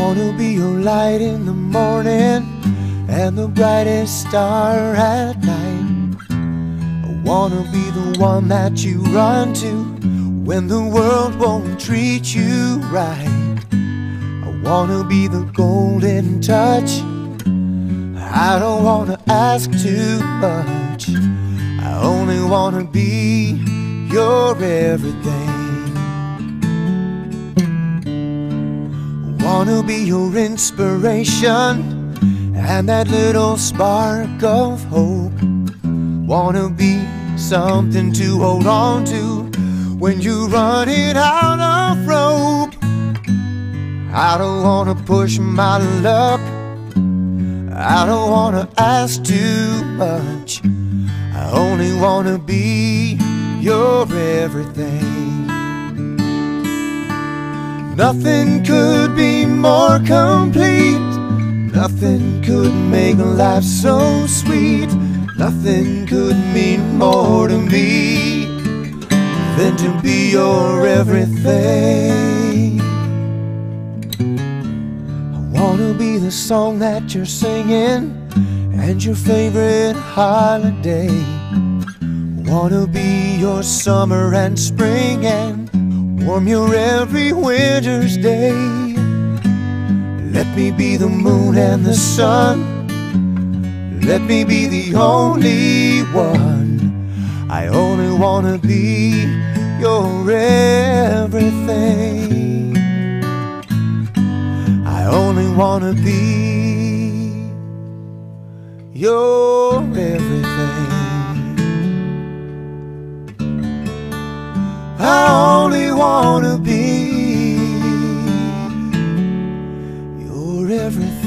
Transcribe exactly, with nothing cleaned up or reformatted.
wanna be your light in the morning and the brightest star at night. I wanna be the one that you run to when the world won't treat you right. I wanna be the golden touch. I don't wanna ask too much. I only wanna be your everything. Wanna be your inspiration and that little spark of hope. Wanna be something to hold on to when you're running out of rope. I don't wanna push my luck. I don't wanna ask too much. I only wanna be your everything. Nothing could be more complete. Nothing could make life so sweet. Nothing could mean more to me than to be your everything. I wanna be the song that you're singing and your favorite holiday. Wanna be your summer and spring and warm your every winter's day. Let me be the moon and the sun. Let me be the only one. I only wanna be your everything. I only wanna be your everything. I only wanna be your everything.